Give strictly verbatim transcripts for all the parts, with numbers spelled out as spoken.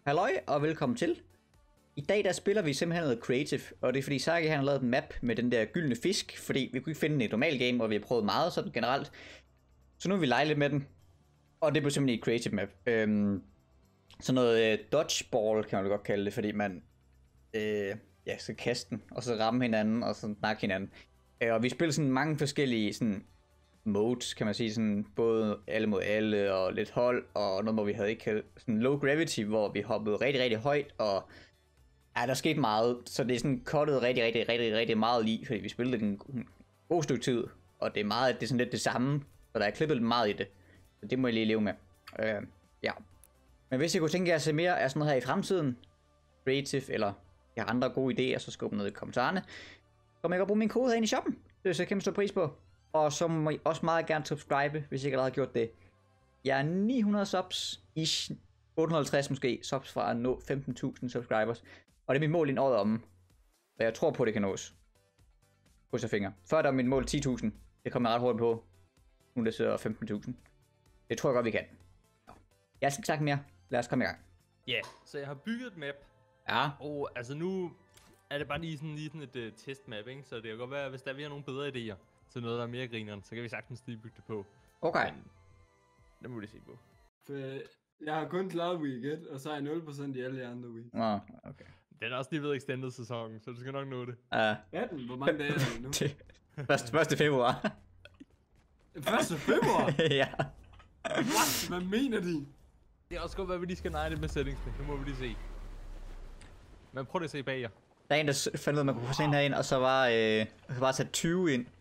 Halløj og velkommen til. I dag der spiller vi simpelthen noget creative, og det er fordi Saki han har lavet en map med den der gyldne fisk, fordi vi kunne ikke finde den i et normalt game, og vi har prøvet meget sådan generelt. Så nu vil vi lege lidt med den, og det blev simpelthen et creative map. Øhm, sådan noget øh, dodgeball kan man godt kalde det, fordi man øh, ja, skal kaste den, og så ramme hinanden, og så snakke hinanden. Øh, og vi spiller sådan mange forskellige sådan modes, kan man sige, sådan både alle mod alle og lidt hold, og noget hvor vi havde ikke sådan low gravity, hvor vi hoppede rigtig rigtig højt, og ja, der skete meget, så det er sådan cuttet rigtig rigtig rigtig rigtig meget lige, fordi vi spillede en god stykke tid, og det er meget, det er sådan lidt det samme, så der er klippet lidt meget i det, så det må jeg lige leve med. Øh, ja. Men hvis I kunne tænke jer at se mere af sådan noget her i fremtiden, creative, eller jeg har andre gode idéer, så skub ned i kommentarerne. Så må jeg godt bruge min kode herinde i shoppen, det vil jeg kæmpe stor pris på. Og så må I også meget gerne subscribe, hvis I ikke allerede har gjort det. Jeg er ni hundrede subs, ish, otte hundrede og halvtreds måske, subs fra at nå femten tusind subscribers. Og det er mit mål i en året om. Og jeg tror på, det kan nås. Krydser fingre. Før der er mit mål ti tusind. Det kommer jeg ret hurtigt på. Nu det så femten tusind. Det tror jeg godt, vi kan. Jeg skal ikke sagt mere. Lad os komme i gang. Ja, yeah, så jeg har bygget et map. Ja. Og altså nu er det bare lige sådan, lige sådan et uh, testmap, ikke? Så det kan godt være, hvis der er vi har nogle bedre idéer til noget, der er mere grineren, så kan vi sagtens lige bygge det på. Okay. Men, det må vi se på. For jeg har kun klaret week et, og så er jeg nul procent i alle de andre weeks. Nå, okay. Den er også lige ved extended sæsonen, så du skal nok nå det. Uh, atten? Hvor mange dage er det nu? Første, første februar. første februar? Ja. What? Hvad mener de? Det er også godt, hvad vi lige skal neje det med settingsene. Nu må vi lige se. Men prøv lige at se bag jer. Der er en, der fandt ud af, at man kunne få sådan herind, og så var øh, så bare sat tyve ind.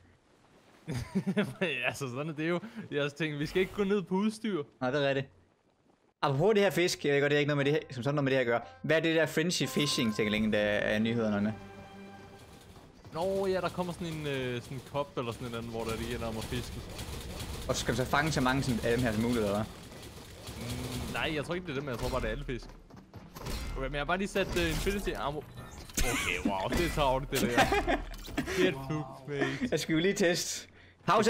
Altså sådan er det jo. Jeg også tænkte, vi skal ikke gå ned på udstyr. Nej, det er rigtigt. Apropos det her fisk, jeg ved godt, det er ikke noget med det her, som sådan noget med det her at gøre. Hvad er det der Frenchy Fishing ting, der er nyhederne? Nå ja, der kommer sådan en øh, sådan en kop eller sådan en anden, hvor der lige ender om at fiske. Og så skal vi så fange så mange af dem her som muligt, eller hvad? Mm, nej, jeg tror ikke det er dem, jeg tror bare det er alle fisk. Okay, men jeg har bare lige sat uh, Infinity Armor. Okay, wow, det er travlt det der. Get fucked, mate. Jeg skal jo lige teste. Pause!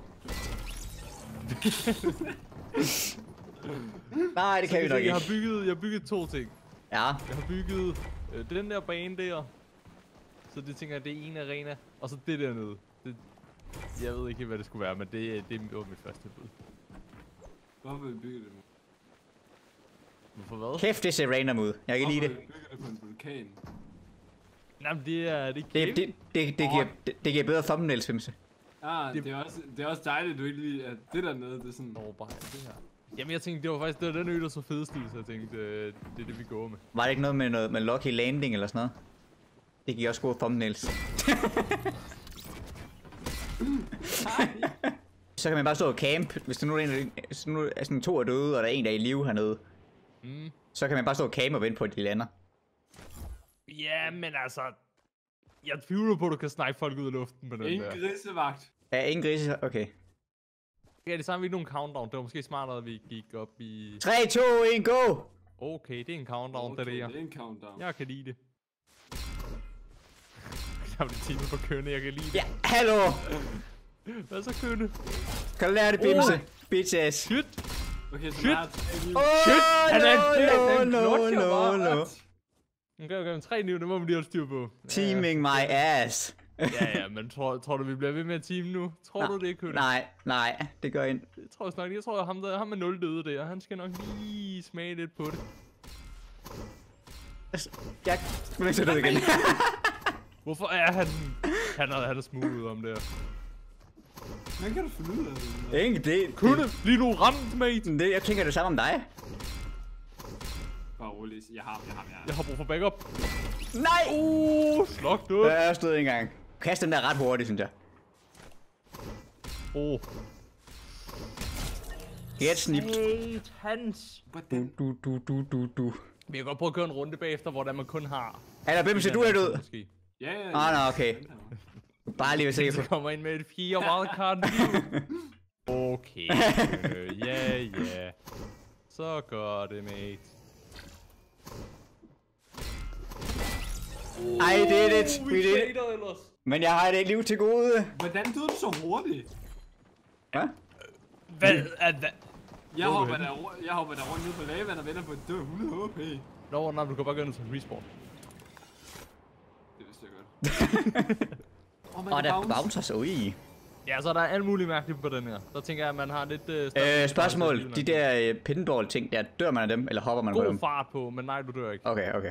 Nej, det kan vi nok ikke. Jeg har bygget, jeg har bygget to ting. Ja. Jeg har bygget øh, den der bane der. Så det tænker jeg, det er en arena. Og så det dernede. Det, jeg ved ikke, hvad det skulle være, men det, det var mit første bud. Hvorfor vil vi bygge det? Hvorfor hvad? Kæft, det ser random ud. Jeg kan lide det. Hvorfor vil vi bygge det på en vulkan? Nej, men det er det det, det, det, det, det, giver, det, det giver bedre thumbnails, Fimse. Ah, det, det, er også, det er også dejligt, du ikke lige, at det dernede, det er sådan... Nå, bare det her. Jamen jeg tænkte, det var faktisk det var den ø, der så fedest ud, så jeg tænkte, øh, det er det, vi går med. Var det ikke noget med noget med Lucky Landing eller sådan noget? Det giver også gode thumbnails. Så kan man bare stå og camp, hvis der nu er, en, hvis nu er sådan to er døde, og der er en, der er i live hernede. Mm. Så kan man bare stå og camp og vente på, at de lander. Ja, men altså... Jeg tvivler på, at du kan snipe folk ud af luften med den ingen der. Ingen grisevagt. Ja, ingen grise, okay. Ja, det samme vi ikke nogen countdown. Det var måske smartere, at vi gik op i... tre, to, et, go! Okay, det er en countdown, okay, det der. Det er en countdown. Jeg kan lide det. Jeg har en time på kønne, jeg kan lide det. Ja, hallo! Hvad så kønne? Kan du lære det, Bimse? Oh. Bitches. Shit! Okay, så Shit! meget. Shit! Han er en no, no, no, no, no. Okay, okay, men tre nu, det må vi lige holde styr på. Teaming my ass. Ja, ja, men tror, tror du, vi bliver ved med at team nu? Tror Nej, du, det er kønne? Nej, nej, det gør ind. Det tror jeg snart ikke. Jeg tror, at ham, der, ham med nul døde der, han skal nok lige smage lidt på det. Jeg vil ikke sætte det igen. Hvorfor er han... Han er, han er smooth om det her. Hvad kan du finde ud af det? Ingen det. Kønne, lige nu ramt, mate! Det, jeg tænker det samme om dig. Bare roligt, jeg har, jeg har, jeg har. Jeg har brug for backup. Nej! Uh, slok du. Jeg stod en gang. Kast den der ret hurtigt, synes jeg. Oh. Get snipped. Hans. Du, du, du, du, du, du. Vi kan godt prøve at køre en runde bagefter, hvor der man kun har... Er der Bimse, du er død? Måske. Ja, ja, ja. Ah, nå, okay. Bare lige at se Så på. kommer ind med et fire wildcard. Okay. Ja, ja. Så gør det, mate. I did it. Uh, We did it. Men jeg har et liv til gode. Hvordan døde du så hurtigt? Hvad? Hvad er det? Jeg hopper der, jeg hopper der rundt ned på lavaen og venter på at dø hundrede H P. Nå, nej, du kan bare gøre noget som respawn. Det vidste jeg godt. Åh, oh, der bouncer så i. Ja, så der er alt muligt mærkeligt på den her. Så tænker jeg, at man har lidt... Øh, øh, spørgsmål. De der øh, pinball-ting der, dør man af dem, eller hopper man God på dem? God fart på, men nej, du dør ikke. Okay, okay.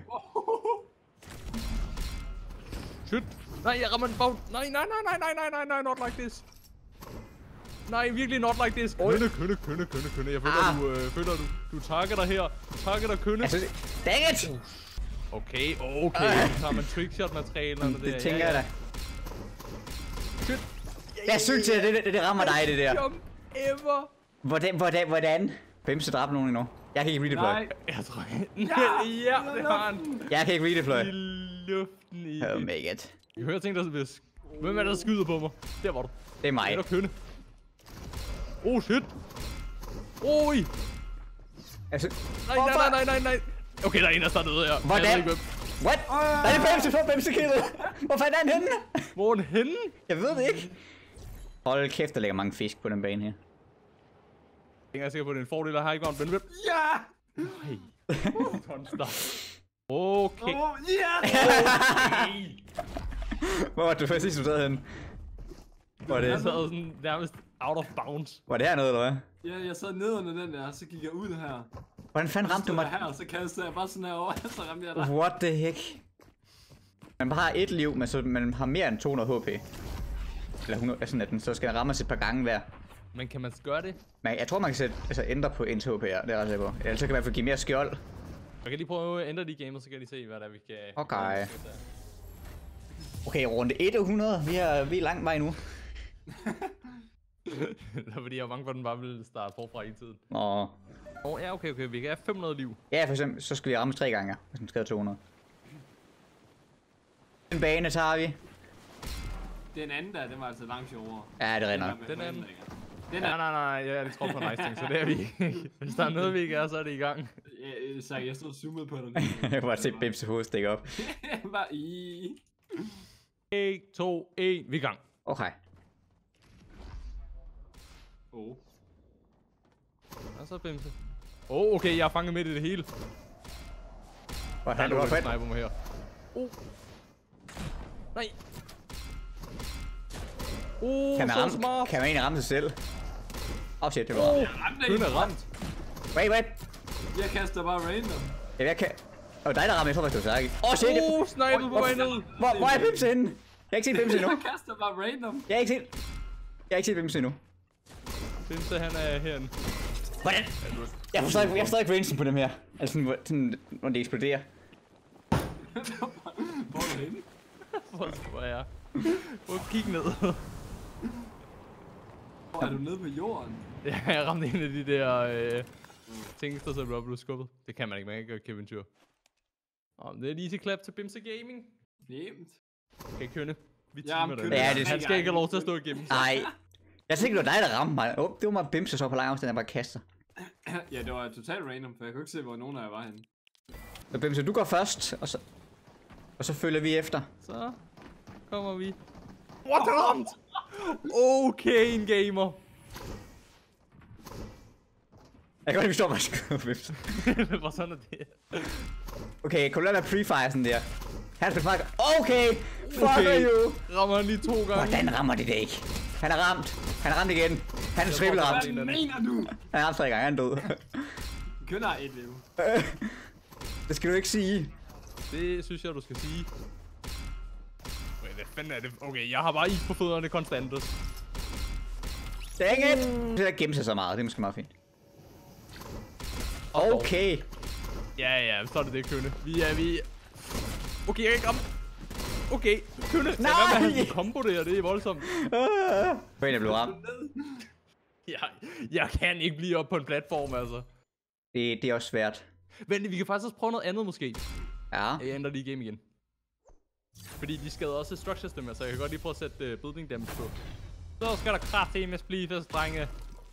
Shit. Nej, jeg rammer en bounce. Nej, nej, nej, nej, nej, nej, nej, nej, not like this. Nej, virkelig not like this. Kønne, kønne, kønne, kønne, kønne. Jeg føler, ah. du, øh, føler, du, du targeter her. Du targeter kønne. Altså, dang it! Okay, okay. Så tager man trickshot-materialerne der. Det tænker ja, jeg da. Shit. Jeg synes, at det, det, det rammer dig, det der. Jump ever. Hvordan, hvordan, hvordan? Hvem så dræbte nogen endnu? Jeg kan ikke redeploy. Nej. Jeg tror, ja, ja, det har han. Jeg kan ikke redeploy. I luften i. Oh my god. Jeg hører ting, der bliver... Hvem er der, der skyder på mig? Der var du. Det er mig. Det er der kønne. Oh shit. Oi. Altså, Nej, nej, nej, nej, nej, nej. Okay, der er en, der starter ud her. Hvordan? What? Der er Bamse på Bamse-killet. Hvor fanden er han henne? Hvor er han henne? Jeg ved det ikke. Hold kæft, der ligger mange fisk på den bane her. Jeg er sikker på, at det er en fordel at have ikke en benvip. Ja! Nej. Okay. Åh, ja! Hvor var du først sidst, du sad henne? Var det, Jeg sad sådan nærmest out of bounds. var det hernede, eller hvad? Ja, jeg sad ned under den der, så gik jeg ud her. Hvordan fanden ramte du mig? her, og så kastede jeg bare sådan her over, så ramte jeg dig. What the heck? Man bare har et liv, men så man har mere end to hundrede H P. Eller hundrede, sådan at den så skal den rammes et par gange hver. Men kan man gøre det? Men jeg tror, man kan sætte, altså ændre på ens H P her, det er jeg ret sikker på. Ellers så kan man i hvert fald give mere skjold. Jeg kan lige prøve at ændre de gamer, så kan de se, hvad der er, vi kan... Okay. Okay, runde hundrede. Vi er, vi er langt vej nu. Det er fordi, jeg er bange for, at den bare vil starte forfra i tiden. Åh. Åh, oh, ja, okay, okay. Vi kan have fem hundrede liv. Ja, for eksempel, så skal vi ramme tre gange, hvis den skal have to hundrede. Den bane tager vi. Den anden der, den var altså langt sjovere. Ja, det regner. Den anden. Den Nej, er... nej, nej, jeg tror på nice ting, så det er vi ikke. Hvis der er noget, vi ikke er, så er det i gang. Ja, så jeg stod zoomet på dig. Jeg kan bare se Bimse hoved stikke op. Bare i... tre, to, et, vi er i gang. Okay. Oh. Og så Bimse. Åh, oh, okay, jeg er fanget midt i det hele. Hvordan du Der var er fedt? sniper mig her. Oh. Nej. Oh, Kan man, så ramme, smart. kan man egentlig ramme sig selv? Åh oh, shit, det var Oh, Jeg ramte kun en. er ramt. Wait, wait. Jeg kaster bare random. Ja, jeg kan... Åh, oh, dig der rammer, jeg tror faktisk, du var særlig. Åh oh, shit, Oh, det... sniper på vej ned. Hvor, hvor er Bimse henne? Jeg har ikke set Bimse endnu. Jeg kaster bare random. Jeg har ikke set... Jeg har ikke set Bimse endnu. Bimse, han er herinde. Hvordan? Jeg forstår ikke, jeg forstår ikke rangen på dem her. Altså sådan, hvor- sådan, når det eksploderer. Hvor er du henne? Hvor er jeg? Hvor kig ned. Hvor er du nede på jorden? Ja, jeg ramte en af de der øh, ting, der så blev skubbet. Det kan man ikke, man kan ikke gøre Kevin Tur. Oh, det er et easy clap til Bimse Gaming. Nemt. Okay, Kønne. Vi Ja, timer men det. Kønne, Ja, det- Han skal ikke have lov til at stå igennem. Nej. Jeg tænkte, det var dig, der ramte mig. Oh, det var mig Bimse så på lang afstand, jeg bare kaster. Ja, det var totalt random, for jeg kunne ikke se, hvor nogen af jer var henne. Så Bimse, du går først, og så... Og så følger vi efter. Så kommer vi. What the ramt? Okay, en gamer. Jeg kan godt ikke forstå, hvad jeg skal Bimse. Hvor sådan er det? Okay, kan du lade være pre-fire sådan der? Han skal fuck. Okay! Fuck Okay. you! Rammer han lige to gange. Hvordan rammer det det ikke? Han er ramt. Han er ramt igen. Han er triple ramt. Hvad mener du? Han er ramt tre gange, han er død. Kønner har et liv. Det skal du ikke sige. Det synes jeg, du skal sige. Okay, hvad fanden er det? Okay, jeg har bare is på fødderne konstant. Dang it! Det der gemme sig så meget, det er måske meget fint. Okay. Ja, ja, så er det det, Kønne. Vi er, vi... Okay, jeg kan ikke ramme. Okay, Kønne. Nej! Hvad med hans combo der? Det er voldsomt. Hvordan er blevet ramt? Jeg, jeg kan ikke blive op på en platform, altså. Det, det er også svært. Vent, vi kan faktisk også prøve noget andet, måske. Ja. Jeg ændrer lige game igen. Fordi de skader også structure stemmer, så jeg kan godt lige prøve at sætte uh, building damage på. Så skal der kraftedeme spliffes, drenge.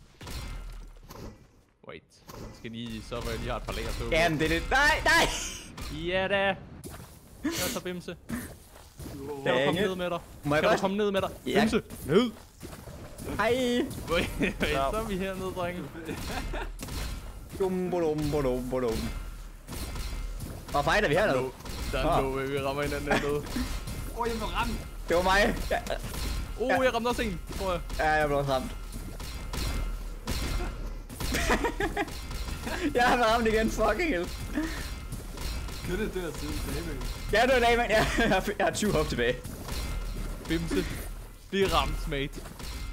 Wait. Jeg skal lige, så vil jeg lige have et par lager på. Jamen, det er lidt... Nej, nej! Ja da. Så så Bimse. Kan du Dang komme it. ned med dig? Må jeg Kan du godt? komme ned med dig? Ja. Bimse, ned! Hej! Wait, wait, så er vi hernede, drenge. Dum, bodum, bodum, bodum. Hvor fighter vi hernede? Der er en low, vi rammer hinanden hernede. Åh, oh, jeg blev ramt. Det var mig. Ja. Åh, oh, jeg ramte også en, tror jeg. Ja, jeg blev også ramt. Jeg har ramt igen, fucking hell. Kan det der til David? Ja, det var dag, mand. Jeg har, jeg har tyve hop tilbage. Bimse. Det er ramt, mate.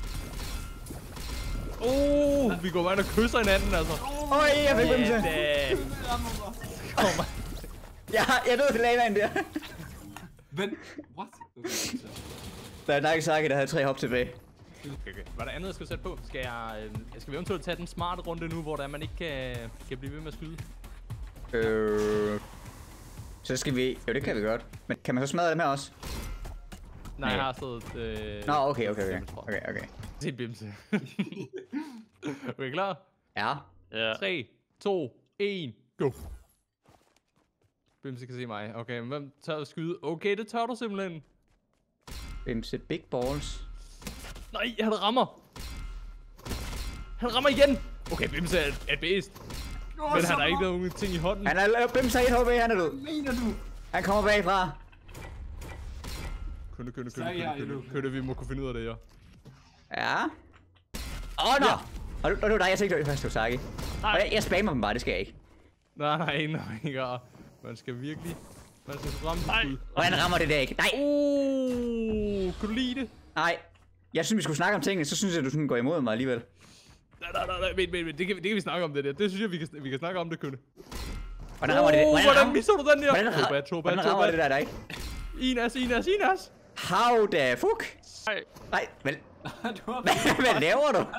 Åh, oh, vi går bare ind og kysser hinanden, altså. Åh, oh, jeg fik bimse. Ja, Kom Jeg, jeg døde til lavaen der. Vent. What? Okay, så. Der er Nagasaki, der havde tre hop tilbage. Okay, okay. Hvad er der andet, jeg skal sætte på? Skal jeg, øh, skal vi eventuelt tage den smarte runde nu, hvor der man ikke kan, kan blive ved med at skyde? Øh... Så skal vi... Jo, det kan vi godt. Men kan man så smadre dem her også? Nej, jeg har stedet... Øh, Nå, okay, okay, okay. Okay, okay. Se Bimse. Er I klar? Ja. Ja. tre, to, et, go! Bimse kan se mig. Okay, men hvem tør at skyde? Okay, det tør du simpelthen. Bimse Big Balls. Nej, han rammer. Han rammer igen. Okay, Bimse er, er bedst. Oh, Men han har ikke nogen ting i hånden. Han er Bimse et H P, han er død. Hvad mener du? Han kommer bagfra. Kønne, kønne, Så kønne, er jeg kønne, kønne, endnu. kønne, vi må kunne finde ud af det, ja. Ja. Åh, oh, nå! Ja. Og det var dig, jeg tænkte, det var først Saki. Og jeg, jeg spammer dem bare, det skal jeg ikke. Nej, nej, nej, nej. Man skal virkelig... Man skal ramme det skud. Og han rammer det der ikke. Nej, Oh, kan du lide det? nej. Jeg synes, vi skulle snakke om tingene, så synes jeg, du sådan går imod mig alligevel. Nej, nej, nej, nej, vent, vent, vent. Det kan, det kan vi snakke om det der. Det synes jeg, vi kan, vi kan snakke om det, Kønne. Hvordan rammer det? Oh, Hvordan, hvordan rammer, misser du den der? hvordan, Too bad, rammer, too bad, hvordan too rammer bad. det der, der ikke? Inas, Inas, Inas. How the fuck? Nej. Nej, vel, Du har hvad, hvad laver du?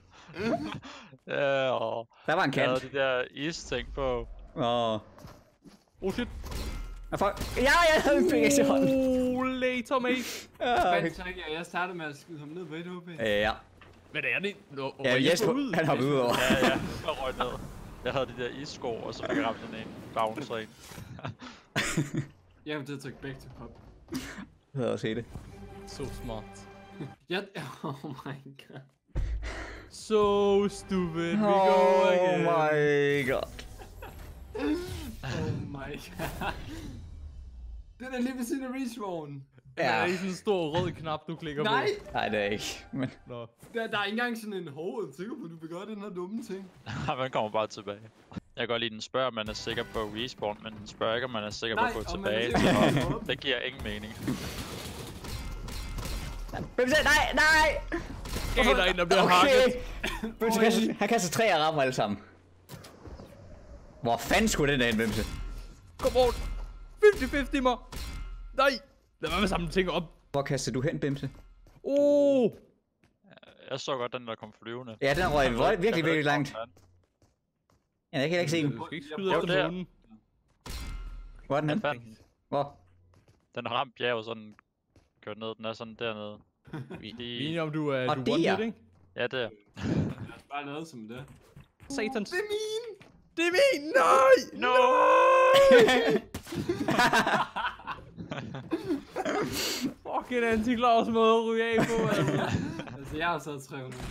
Ja, og Der var en jeg havde kant. de der is-ting på. Åh. Oh shit. Oh. Ja, jeg havde en pickaxe i hånden. Oh, later, mate. Ja, okay. Vent, så jeg, jeg startede med at skyde ham ned på et H P. Ja. Hvad er det? Nå, Ja, Jesper, han hoppede ud over. Ja, ja. Jeg røg ned. Jeg havde de der is-sko, og så fik jeg ramt sådan en bouncer ind. Jeg kommer til at trykke back to pop. Jeg havde også set det. Så smart. Jeg... Oh my god. So stupid. We go Oh again. my god. Oh my god. Den er lige ved siden af respawn. Ja. Der er Ja. ikke sådan en stor rød knap, du klikker Nej! på. Nej, det er ikke. Men Nå. Der, der er ikke engang sådan en hov, jeg er sikker på, at du vil gøre den her dumme ting. Man kommer bare tilbage. Jeg kan godt lide, den spørger, om man er sikker på respawn, men den spørger ikke, om man er sikker på Nej, at gå om man er tilbage. sikker på at Så gå op. det giver ingen mening. Bimse, nej, nej! Hey, der er en, der bliver hakket. Bimse, kaster, han kaster tre og rammer alle sammen. Hvor fanden skulle den der hen, Bimse? Kom on. halvtreds halvtreds mig. Nej. Lad mig med samle ting op. Hvor kaster du hen, Bimse? Oh. Jeg så godt den, der kom flyvende. Ja, den røg virkelig, virkelig, virkelig langt. Ja, jeg kan ikke se den. Du skal ikke skyde Jo, efter der. månen. Hvor er den Jeg hen? fandt den. Hvor? Den har ramt bjerget sådan. Kørt ned, den er sådan dernede. Vi De... er enige om, du er Og du det one er- hit, ikke? Ja, det er. Bare noget som det. Satans. Det er min! Det er min! Nej! No! Fucking anti-Claus måde at ryge af på, altså. Altså, jeg har så tre hundrede.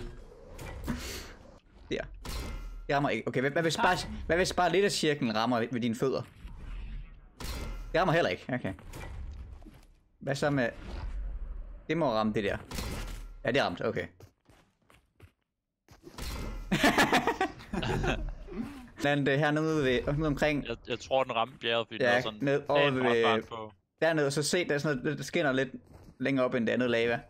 Der. Det rammer ikke. Okay, hvad, hvad, hvis bare, hvad hvis bare lidt af cirklen rammer ved, ved dine fødder? Det rammer heller ikke. Okay. Hvad så med... Det må ramme det der. Ja, det er ramt. Okay. Men det hernede ved, nede omkring... Jeg, jeg tror, den ramte bjerget, fordi Ja, der var sådan ned over pæn ved- rådfart på. Dernede, så se, der er sådan noget, der skinner lidt længere op end det andet lava.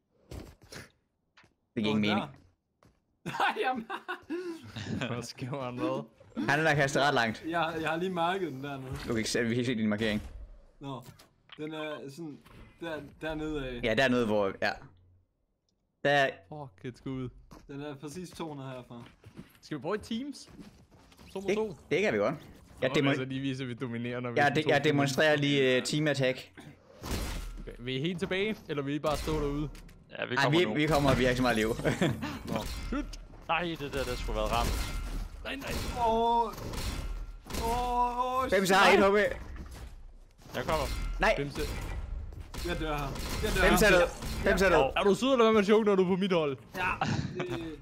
Det giver ingen mening. Nej, jamen. Hvad skriver han med? Han er der kastet ret langt. Jeg, jeg har lige market den dernede. Du kan ikke se, vi kan se din markering. Nå, den er sådan der, dernede af. Ja, dernede, hvor... Ja. Der er... Fuck, et skud. Den er præcis to hundrede herfra. Skal vi prøve et Teams? To mod Det, to? det kan vi godt. Jeg, Jeg demo, altså lige vise, at vi dominerer, når vi jeg, er de, to jeg til demonstrerer lige uh, team attack. Okay. Vil I helt tilbage, eller vil I bare stå derude? Ja, vi Ej, kommer vi, nu. vi kommer, vi har ikke så meget liv. Nå. Shit! Nej, det der, der skulle være ramt. Nej, nej. Åh. Åh, åh, Hvem så har et H P? Jeg kommer. Nej, Bimse. Jeg dør her. Jeg dør hvem her. så død? Hvem så død? Er du sød, eller hvad man joke, når du er på mit hold? Ja, det...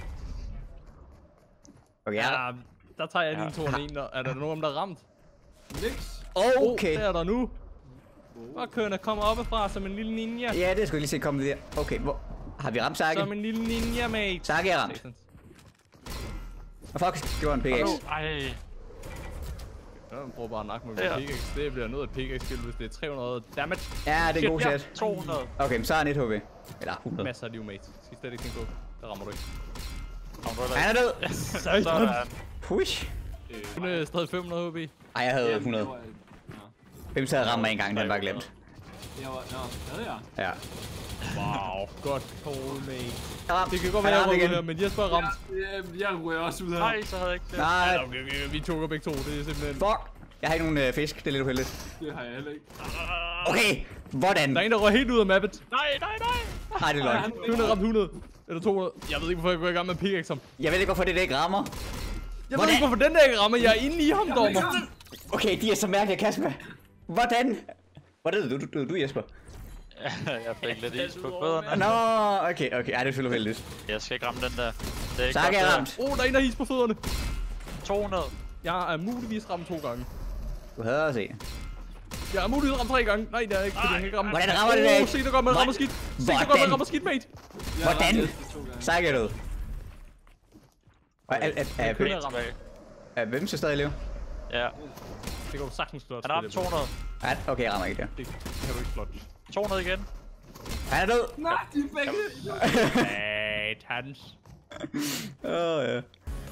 Okay, ja. Ja, der tager jeg lige Ja. en to og en. Er der nogen, der er ramt? Nix. Okay. Oh, der er der nu. Og kønne kommer oppefra som en lille ninja. Ja, det skulle jeg lige se komme der. Okay, hvor... Har vi ramt Saki? Som en lille ninja, mate. Saki er ramt. Og fuck, det var en pickaxe. Ej. Ja, man prøver bare at nakke med Ja. en pickaxe. Det bliver noget af et pickaxe-skill, hvis det er tre hundrede damage. Ja, det er en god Shit, ja. chat. to hundrede. Okay, men så er han et H P. Eller hundrede. Masser af liv, mate. Skal slet ikke tænke på. Der rammer du ikke. Rammer du Han er død. Sådan. Push. Hun er stadig fem hundrede H P. Ej, jeg havde Jamen, hundrede. det var- Nå. Hvem så havde ramt mig en gang, den var glemt. Jeg var... Nå, havde jeg? Ja. Wow, godt call, mate. Jeg ramte. Det kan godt Han være, jeg ramte ryger igen. her, men Jesper er ramt. Jeg, jeg ryger også ud her. Nej, så havde jeg ikke det. Nej, Ja, okay, okay, vi tog begge to, det er simpelthen... fuck. Jeg har ikke nogen øh, fisk, det er lidt uheldigt. Det har jeg heller ikke. Okay, hvordan? Der er en, der røg helt ud af mappet. Nej, nej, nej. Nej, det er løgn. Du har ramt hundrede. Eller to hundrede. Jeg ved ikke, hvorfor jeg går i gang med pickaxe ham. Jeg ved ikke, hvorfor det der ikke rammer. Jeg ved Hvordan? ikke, hvorfor den der ikke rammer. Jeg er inde i ham, dommer. Okay, de er så mærkelige at kaste med. Hvordan? Hvordan du, du, du, du Jesper? Jeg fik lidt is på fødderne. Nå, okay, okay. Ej, det er selvfølgelig uheldigt. Jeg skal ikke ramme den der. Det er ikke Saki godt, er det ramt. Åh, oh, der er en, der har is på fødderne. der. to hundrede. Jeg er muligvis ramt to gange. Du havde at se. Jeg er muligvis ramt tre gange. Nej, det er ikke, fordi jeg kan ikke ramme. Hvordan rammer det der Åh, ikke? se, der går med rammer skidt. Se, der går med Hvordan? rammer skidt, mate. Jeg har Hvordan? ramt Jesper to gange. Saki er død. Og er, er, er, kører er, jeg ramt. er hvem så stadig i live? Ja. Det går du sagtens slot. Han har ramt to hundrede. Ja, okay, jeg rammer ikke der. Det kan du ikke slot. to hundrede igen. Han er død. Nej, de er begge. Satans. Åh, oh, ja.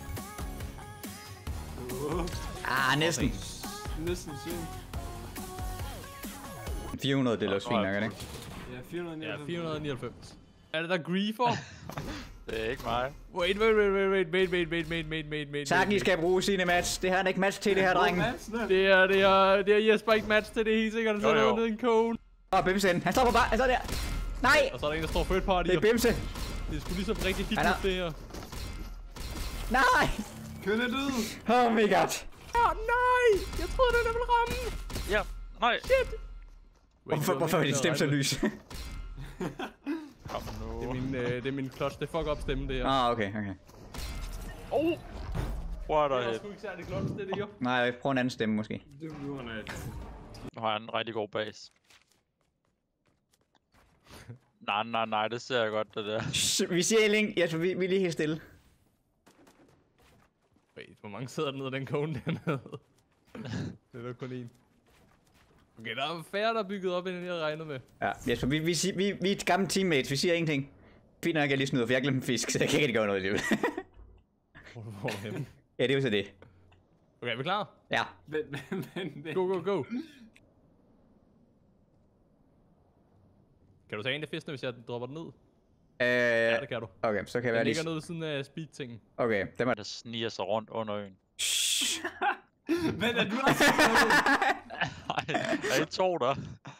Ah, næsten. Næsten syv. fire hundrede, det er også fint nok, er det ikke? Ja, fire hundrede og Ja, nioghalvfems. fire hundrede og nioghalvfems. Er det der griefer? Det er ikke mig. Wait, wait, wait, wait, wait, wait, wait, wait, wait, wait, wait, wait. Saki skal bruge sine match. Det har han ikke match til, det her, dreng. Det er, det er, det er Jesper ikke match til, det er helt sikkert. Han Jo, sætter jo. ned i en cone. Åh, Bimsen. Han står på bare. Han står der. Nej! Og så er der en, der står third party. Det er Bimse. Det er sgu ligesom rigtig hit Han er- det her. Nej! Køn er død. Oh my god. Åh, nej! Jeg troede, den der ville ramme. Ja. Nej. Shit. Hvorfor, hvorfor er din stemme så lys? Kom nu. Det er min, øh, det er min clutch. Det er fuck up stemme, det her. Ah, okay, okay. Oh. What Det a er hit. sgu ikke særlig clutch, det er det jo. Nej, prøv en anden stemme måske. Det er nu, han er... Nu har jeg en rigtig god base. Nej, nej, nej, det ser jeg godt, det der. Shh, vi siger Elling. Ja, vi, vi er lige helt stille. Wait, hvor mange sidder der nede af den cone dernede? Det er der kun én. Okay, der er færre, der er bygget op, end jeg havde regnet med. Ja, Jesper, vi, vi, vi, vi, vi er et gamle teammates. Vi siger ingenting. Fint nok, jeg lige snyder, for jeg glemte en fisk, så jeg kan ikke gøre noget i livet. Hvor er du henne? Ja, det er jo så det. Okay, er vi klar? Ja. Vent, vent, vent, vent. Go, go, go. Kan du tage en af fiskene, hvis jeg dropper den ned? Øh, Ja, det kan du. okay, så kan jeg Den være ligger lige... nede ved siden af speed-tingen. Okay, den var... Der sniger sig rundt under øen. Shh. Vent, er du også... Nej, der er to der.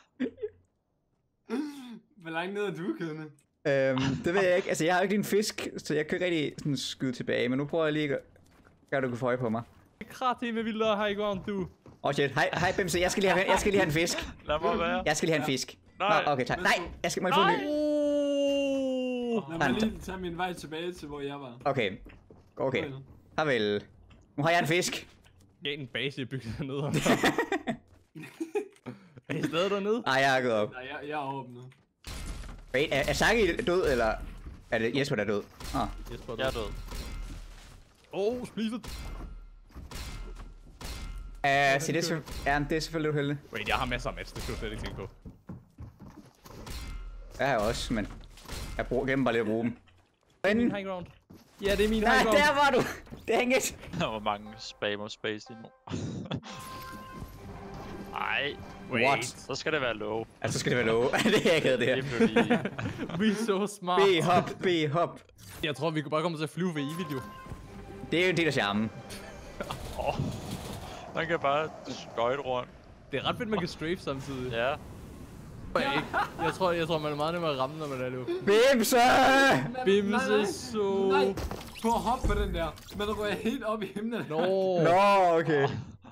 Hvor langt ned er du, Kønne? øhm, det ved jeg ikke. Altså, jeg har jo ikke din fisk, så jeg kan ikke rigtig sådan skyde tilbage. Men nu prøver jeg lige at gøre, du kan få øje på mig. Krat det med vildt high ground, du. Åh oh, shit, hej, hej Bimse, jeg skal lige have, jeg skal lige have en fisk. Lad mig være. Jeg skal lige have en fisk. Nej. Nå, okay, tak. Nej, jeg skal, må jeg få en ny? Oh. Lad mig lige tage min vej tilbage til, hvor jeg var. Okay, okay. Farvel. Nu har jeg en fisk. Jeg er en base, jeg bygget dernede. Er I stadig dernede? Nej, jeg er gået op. Nej, jeg, jeg er oppe nu. Wait, er, er Saki død, eller er det Jesper, der er død? Ah. Jesper, Jeg er død. Åh, oh, spliffet. Uh, så det er, selv- ja, det er selvfølgelig uheldigt. Wait, jeg har masser af match, det skal du slet ikke tænke på. Jeg har også, men jeg bruger gennem bare lidt at bruge dem. Det er min Men, high ground. Ja, det er min nej, high ground. der var du! Dang it! Der var mange spam og space lige nu. Ej, What? så skal det være low. Altså, så skal det være lov. det er jeg ked af det her. Det blev lige... Vi er så smart. B-hop, B-hop. Jeg tror, vi kan bare komme til at flyve ved evigt, jo. Det er jo en del af charmen. Åh, man kan bare skøjte rundt. Det er ret fedt, man kan strafe samtidig. Ja. Jeg, ikke. jeg tror, jeg tror, man er meget nemmere at ramme, når man er løb. Bimse! Bimse så... Nej, prøv at hoppe på den der. Man rører helt op i himlen. Nå. Nå, okay.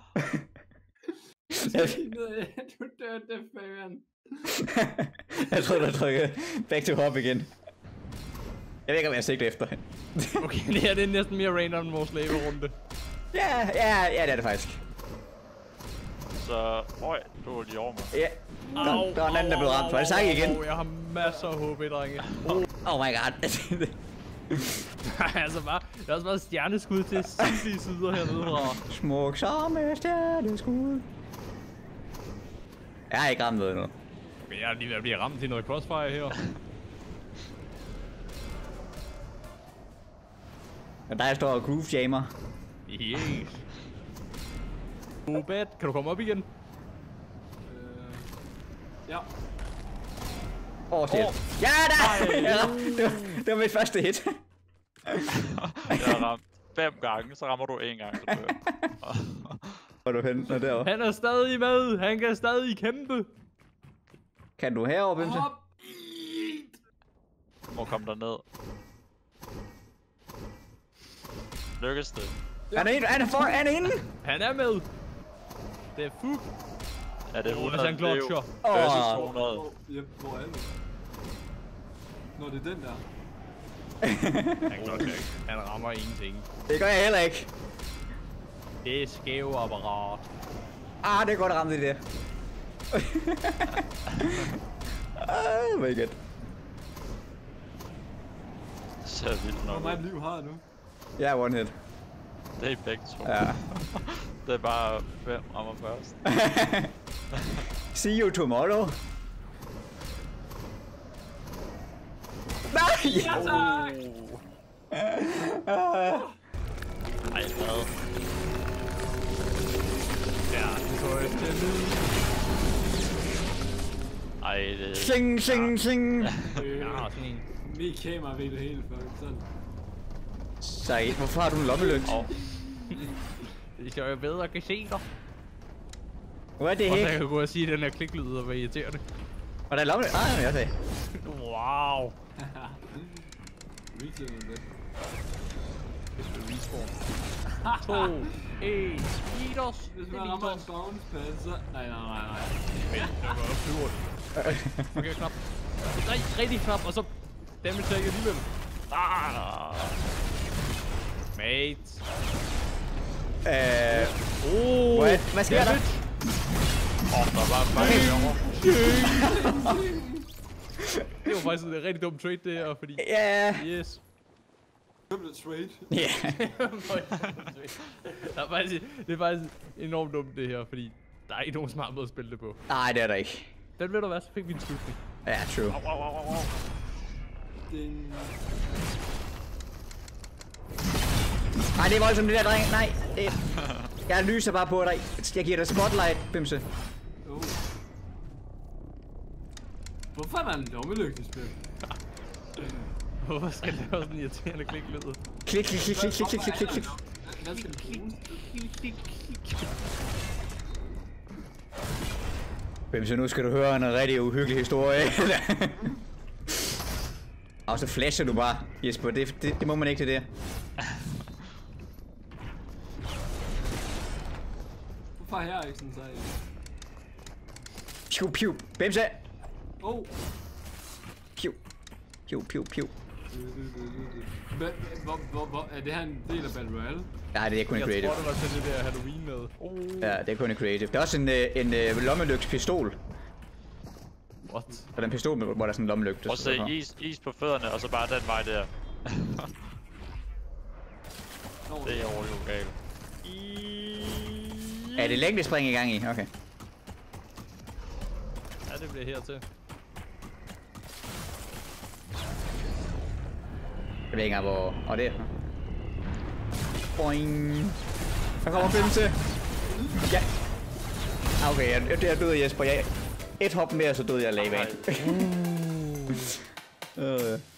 Du dør det, fan. jeg tror, du trykker back to hop igen. Jeg ved ikke, om jeg sigter efter hende. Okay, det her det er næsten mere random end vores lave-runde. Ja, ja, ja, det er det faktisk. så... Øj, du var lige over mig. Ja. Der, der er en anden, der blev ramt. Var det sagt igen? Jeg har masser af håb i, drenge. Oh my god. Altså bare, der er også bare stjerneskud til sindssyge sider hernede fra. Smuk som et stjerneskud. Jeg har ikke ramt noget endnu. Men jeg er lige ved at blive ramt til noget crossfire her. Og der står groove jammer. Yes. Obed, kan du komme op igen? Øh, ja. Åh, oh, shit. Oh. Ja, der! Ja, det, var, det var mit første hit. Jeg har ramt fem gange, så rammer du en gang, så dør jeg. Hvor er du henne derovre? Han er stadig med. Han kan stadig kæmpe. Kan du herover, Bimse? Hop! Må komme derned. Lykkes det? Han er inde, han er for, han er inde! Han er med. Det er fuck. Er det Hvis hundrede han klotcher. versus Åh. hundrede? Yep, hvor er det? Nå, det er den der. Han klotcher ikke. Han rammer ingenting. Det gør jeg heller ikke. Det er skæve apparat. Ah, det er godt ramt det der. Oh my god. Det ser vildt Hvor nok meget ud. liv har jeg nu? Jeg er one hit. Det er begge to. Ja. Det er bare fem rammer først. See you tomorrow. Nej! Ja, tak! Ej, hvad? Ja, det så jeg stille. Ej, det... Sing, sing, sing. Øh, Jeg har sådan en. Mit kamera ved det hele, fuck. Sådan. Sej, hvorfor har du en lommelygt? Åh, Det skal jeg bedre kan se dig. Hvad er det Og så her? kan jeg gå og sige, at den her kliklyd og være irriterende. Og der er lommelygt? Nej, men jeg sagde. Returned Wow. det. Det skal respawn. to, et, speeders. Hvis man rammer en bounce pad, så... Nej, nej, nej, nej. Vent, der var flyver. Okay, knap. Nej, rigtig knap, og så... Damage take alligevel. ah, Mate. Øh... Oh, What? Hvad sker der? åh, der var bare herovre. Det var faktisk en rigtig dum trade det her, fordi... Ja. Yes. Købte trade. Ja. Der er faktisk, det er faktisk enormt dumt det her, fordi der er ikke nogen smart måde at spille det på. Nej, det er der ikke. Den ved du hvad, så fik vi en slutning. Ja, true. Au, au, au, au. Ding. Nej, det er voldsomt det der, dreng. Nej. Det... Jeg lyser bare på dig. Jeg giver dig spotlight, Bimse. Oh. Hvorfor er der en lommelygte i spil? Hvorfor skal det være sådan en irriterende kliklyd? Klik, klik, klik, klik, klik, klik, klik, klik, klik. Hvad skal det bruges? Bimse, nu skal du høre en rigtig uhyggelig historie. Og så flasher du bare, Jesper. Det, det, det må man ikke til det. Hvorfor her ikke sådan så? Piu, piu. Bimse. Oh. Piu. Piu, piu, piu. Hvad, hvor, hvor, hvor, er det her en del af Battle Royale? Nej, det er kun en Jeg creative. tror, det var til det der Halloween med. Oh. Ja, det er kun en creative. Der er også en, øh, en øh, lommelygtspistol. What? Og der er en pistol, hvor der er sådan en lommelygte. Prøv at se, is, is på fødderne, og så bare den vej der. Det er jo galt. Er det længdespring i gang i? Okay. Ja, det bliver hertil. Jeg ved ikke engang, hvor... Og det er... Boing. Der kommer Bimse. Ja. Ah, okay, jeg, jeg døde Jesper. Jeg, et hop mere, så døde jeg lag af. Uh.